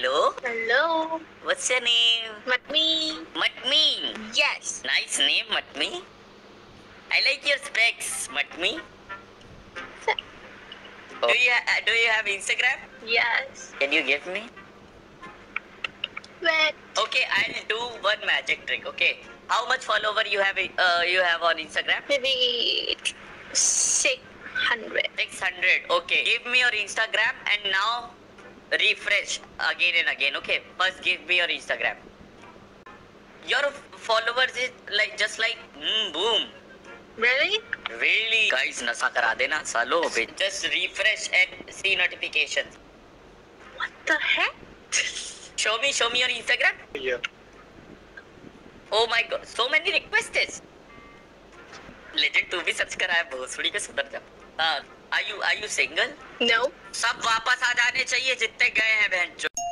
Hello. Hello. What's your name? Matmi. Matmi. Yes. Nice name, Matmi. I like your specs, Matmi. Do you have Instagram? Yes. Can you give me? Wait. Okay, I'll do one magic trick. Okay. How much follower you have on Instagram? Maybe 600. 600. Okay. Give me your Instagram and now refresh again and again. Okay. First give me your Instagram. Your followers is like just like boom. Really? Really? Guys, nasa kara dena salo pe. Just refresh and see notifications. What the heck? Show me your Instagram. Yeah. Oh my god, so many requests. Legend तू भी search करा है भोसड़ी के सुधर जा. Are you single? No. सब वापस आ जाने चाहिए जितने गए हैं बहन.